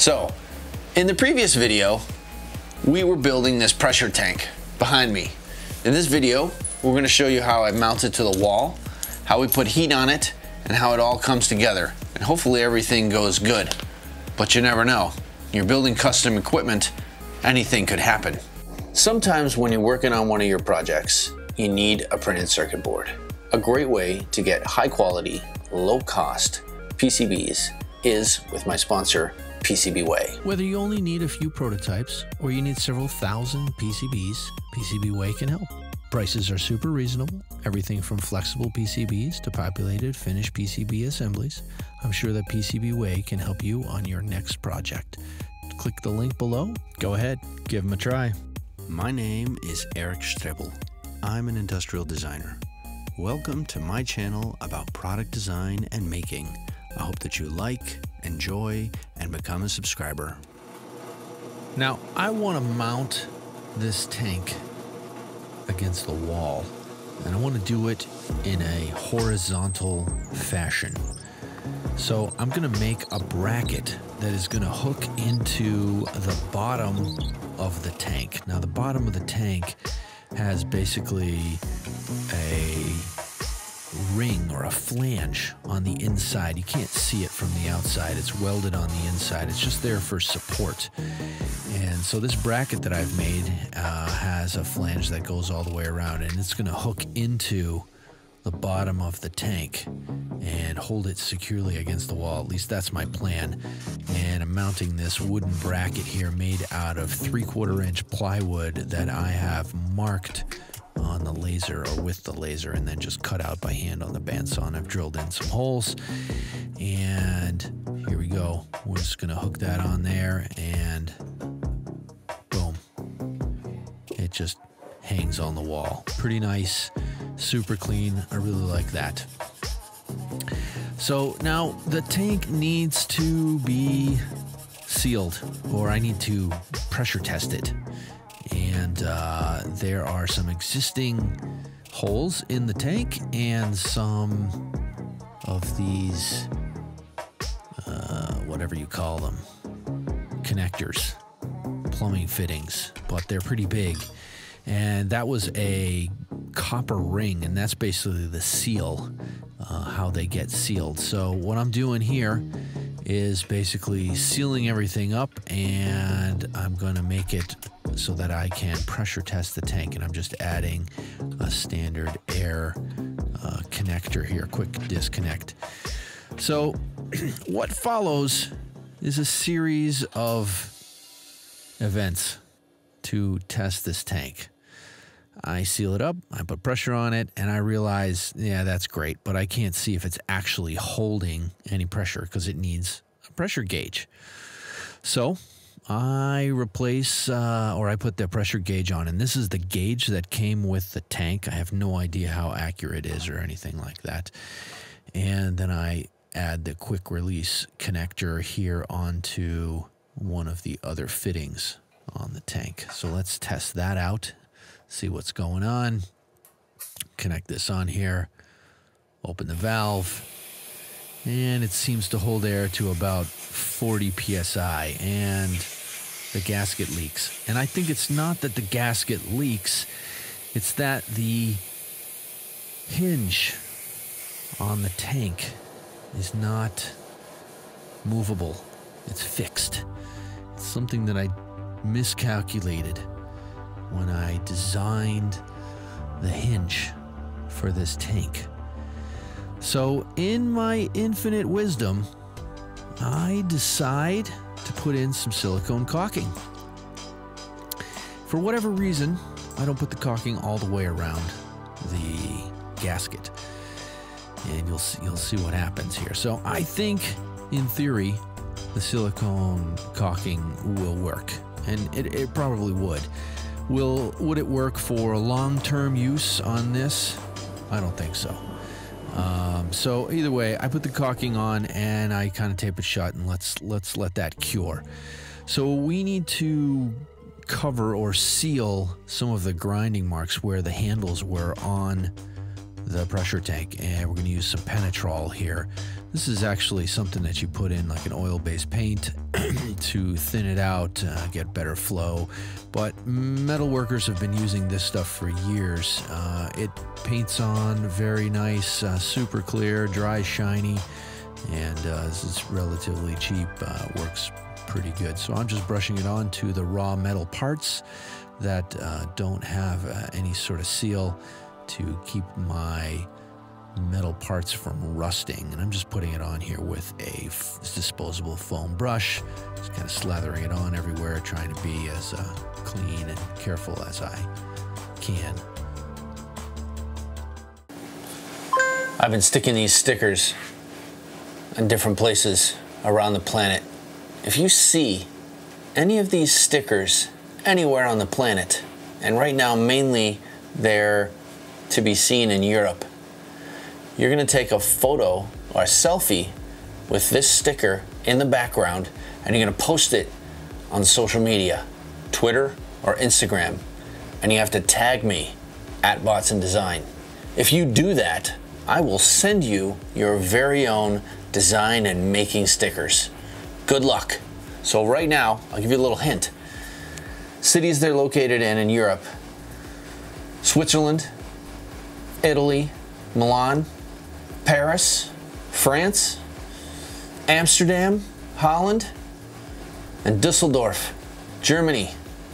So, in the previous video, we were building this pressure tank behind me. In this video, we're going to show you how I mount it to the wall, how we put heat on it, and how it all comes together. And hopefully everything goes good. But you never know. You're building custom equipment, anything could happen. Sometimes when you're working on one of your projects, you need a printed circuit board. A great way to get high quality, low cost PCBs is with my sponsor, PCBWay. Whether you only need a few prototypes or you need several thousand PCBs, PCBWay can help. Prices are super reasonable, everything from flexible PCBs to populated finished PCB assemblies. I'm sure that PCBWay can help you on your next project. Click the link below, go ahead, give them a try. My name is Eric Strebel. I'm an industrial designer. Welcome to my channel about product design and making. I hope that you like, enjoy, and become a subscriber. Now, I want to mount this tank against the wall, and I want to do it in a horizontal fashion. So I'm going to make a bracket that is going to hook into the bottom of the tank. Now, the bottom of the tank has basically a ring or a flange on the inside. You can't see it from the outside. It's welded on the inside. It's just there for support. And so this bracket that I've made has a flange that goes all the way around, and it's going to hook into the bottom of the tank and hold it securely against the wall. At least that's my plan. And I'm mounting this wooden bracket here made out of 3/4 inch plywood that I have marked on the laser or with the laser and then just cut out by hand on the bandsaw. And I've drilled in some holes, and here we go. We're just gonna hook that on there, and boom, it just hangs on the wall. Pretty nice, super clean. I really like that. So now the tank needs to be sealed, or I need to pressure test it. And there are some existing holes in the tank and some of these, whatever you call them, connectors, plumbing fittings, but they're pretty big. And that was a copper ring, and that's basically the seal, how they get sealed. So what I'm doing here is basically sealing everything up, and I'm going to make it so that I can pressure test the tank. And I'm just adding a standard air connector here, quick disconnect. So what follows is a series of events to test this tank. I seal it up, I put pressure on it, and I realize, yeah, that's great, but I can't see if it's actually holding any pressure because it needs a pressure gauge. So I replace, or I put the pressure gauge on, and this is the gauge that came with the tank. I have no idea how accurate it is or anything like that. And then I add the quick release connector here onto one of the other fittings on the tank. So let's test that out, see what's going on. Connect this on here, open the valve, and it seems to hold air to about 40 psi, and the gasket leaks. And I think it's not that the gasket leaks, it's that the hinge on the tank is not movable. It's fixed. It's something that I miscalculated when I designed the hinge for this tank. So in my infinite wisdom, I decide to put in some silicone caulking. For whatever reason, I don't put the caulking all the way around the gasket, and you'll see what happens here. So I think, in theory, the silicone caulking will work, and it probably would. Would it work for long-term use on this? I don't think so. So either way, I put the caulking on and I kind of tape it shut, and let's let that cure. So we need to cover or seal some of the grinding marks where the handles were on the pressure tank, and we're going to use some penetrol here. This is actually something that you put in like an oil-based paint to thin it out, get better flow. But metal workers have been using this stuff for years. It paints on very nice, super clear, dry, shiny, and this is relatively cheap, works pretty good. So I'm just brushing it on to the raw metal parts that don't have any sort of seal to keep my metal parts from rusting, and I'm just putting it on here with a disposable foam brush, just kind of slathering it on everywhere, trying to be as clean and careful as I can. I've been sticking these stickers in different places around the planet. If you see any of these stickers anywhere on the planet, and right now mainly they're to be seen in Europe, you're gonna take a photo or a selfie with this sticker in the background, and you're gonna post it on social media, Twitter or Instagram, and you have to tag me at Botzen Design. If you do that, I will send you your very own design and making stickers. Good luck. So right now, I'll give you a little hint. Cities they're located in Europe: Switzerland, Italy, Milan, Paris, France, Amsterdam, Holland, and Dusseldorf, Germany.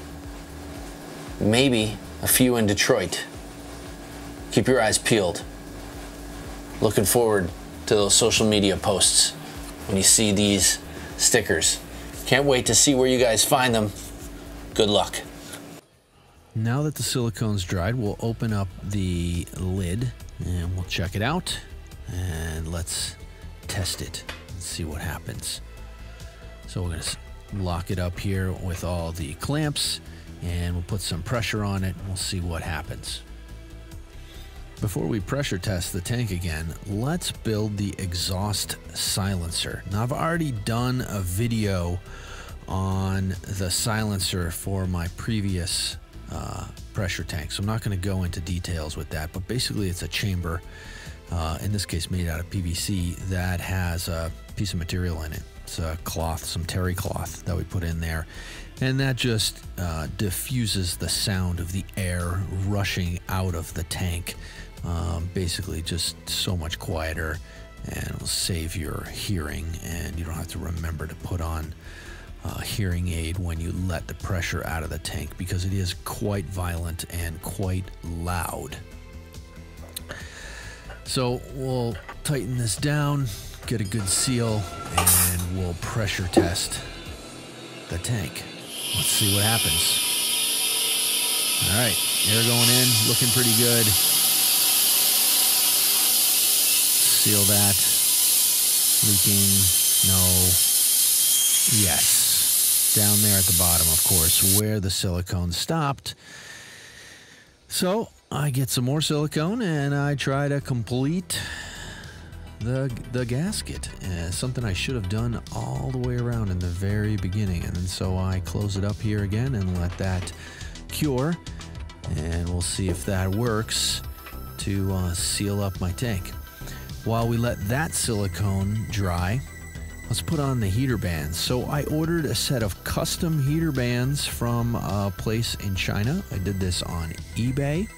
Maybe a few in Detroit. Keep your eyes peeled. Looking forward to those social media posts when you see these stickers. Can't wait to see where you guys find them. Good luck. Now that the silicone's dried, we'll open up the lid and we'll check it out, and let's test it and see what happens. So we're going to lock it up here with all the clamps, and we'll put some pressure on it and we'll see what happens. Before we pressure test the tank again, let's build the exhaust silencer. Now, I've already done a video on the silencer for my previous pressure tank, so I'm not going to go into details with that, but basically it's a chamber, in this case made out of PVC, that has a piece of material in it. It's a cloth, some terry cloth that we put in there, and that just diffuses the sound of the air rushing out of the tank. Basically just so much quieter, and it'll save your hearing, and you don't have to remember to put on a hearing aid when you let the pressure out of the tank, because it is quite violent and quite loud. So we'll tighten this down, get a good seal, and we'll pressure test the tank. Let's see what happens. All right, air going in, looking pretty good. Seal that. Leaking, no. Yes. Down there at the bottom, of course, where the silicone stopped. So I get some more silicone and I try to complete the gasket. Something I should have done all the way around in the very beginning. And then so I close it up here again and let that cure. And we'll see if that works to seal up my tank. While we let that silicone dry, let's put on the heater bands. So I ordered a set of custom heater bands from a place in China. I did this on eBay.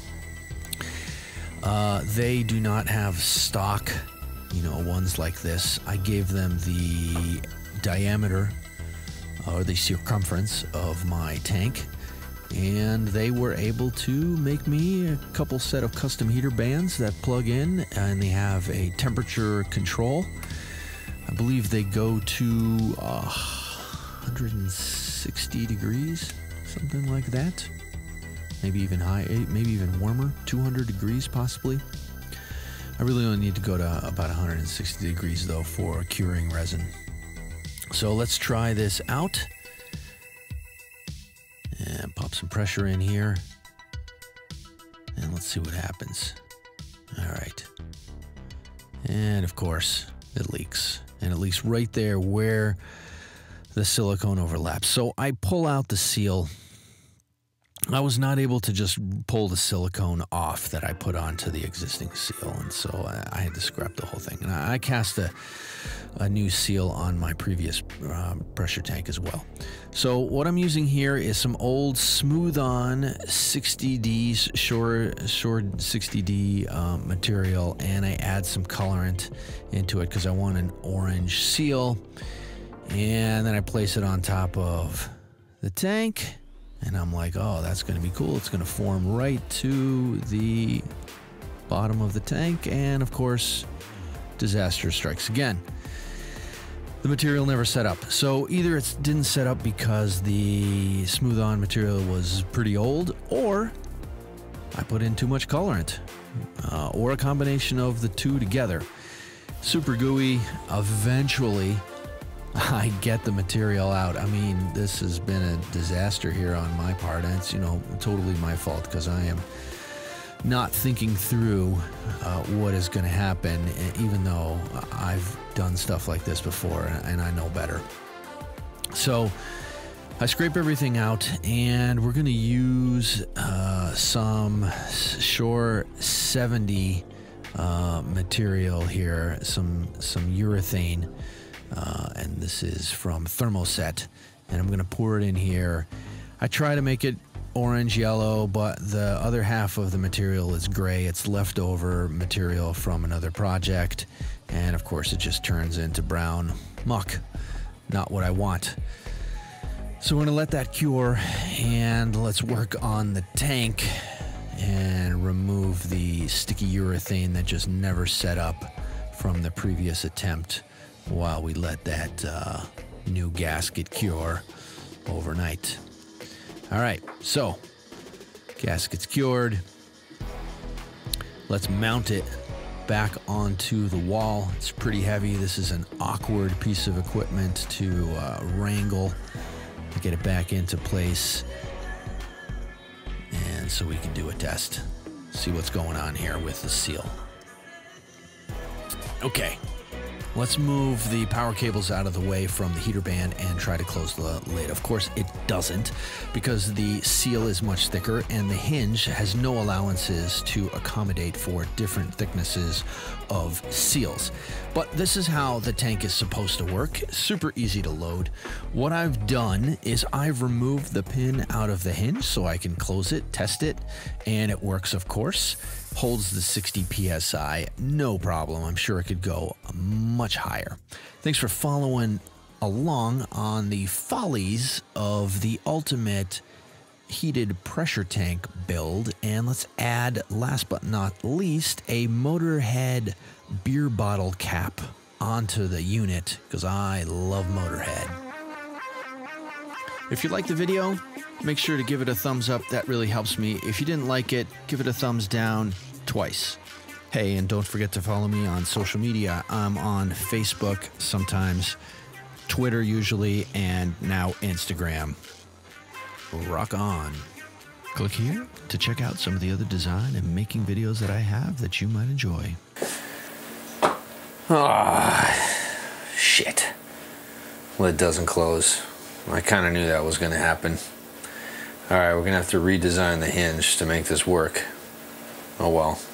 They do not have stock, ones like this. I gave them the diameter or the circumference of my tank, and they were able to make me a couple set of custom heater bands that plug in, and they have a temperature control. I believe they go to 160 degrees, something like that. Maybe even high, maybe even warmer, 200 degrees possibly. I really only need to go to about 160 degrees though for curing resin. So let's try this out. And pop some pressure in here. And let's see what happens. All right. And of course, it leaks. And it leaks right there where the silicone overlaps. So I pull out the seal I was not able to just pull the silicone off that I put onto the existing seal, and so I had to scrap the whole thing. And I cast a new seal on my previous pressure tank as well. So what I'm using here is some old smooth-on 60D, Shore 60D material, and I add some colorant into it because I want an orange seal. And then I place it on top of the tank. And I'm like, oh, that's going to be cool. It's going to form right to the bottom of the tank. And of course, disaster strikes again. The material never set up. So either it didn't set up because the smooth-on material was pretty old, or I put in too much colorant, or a combination of the two together. Super gooey. Eventually, I get the material out. I mean, this has been a disaster here on my part, and it's, you know, totally my fault because I am not thinking through what is going to happen, even though I've done stuff like this before and I know better. So I scrape everything out, and we're going to use some Shore 70 material here, some urethane. And this is from Thermoset, and I'm going to pour it in here. I try to make it orange yellow, but the other half of the material is gray. It's leftover material from another project, and of course it just turns into brown muck. Not what I want. So we're going to let that cure, and let's work on the tank and remove the sticky urethane that just never set up from the previous attempt, while we let that new gasket cure overnight. All right, so gasket's cured. Let's mount it back onto the wall. It's pretty heavy. This is an awkward piece of equipment to wrangle to get it back into place. And so we can do a test, see what's going on here with the seal. Okay. Let's move the power cables out of the way from the heater band and try to close the lid. Of course, it doesn't, because the seal is much thicker and the hinge has no allowances to accommodate for different thicknesses of seals. But this is how the tank is supposed to work. Super easy to load. What I've done is I've removed the pin out of the hinge so I can close it, test it, and it works, of course. Holds the 60 PSI, no problem. I'm sure it could go much higher. Thanks for following along on the follies of the ultimate heated pressure tank build. And let's add, last but not least, a Motorhead beer bottle cap onto the unit, because I love Motorhead. If you like the video, make sure to give it a thumbs up. That really helps me. If you didn't like it, give it a thumbs down twice. Hey, and don't forget to follow me on social media. I'm on Facebook sometimes, Twitter usually, and now Instagram. Rock on. Click here to check out some of the other design and making videos that I have that you might enjoy. Shit. Lid doesn't close. I kind of knew that was going to happen. Alright, we're going to have to redesign the hinge to make this work. Oh well.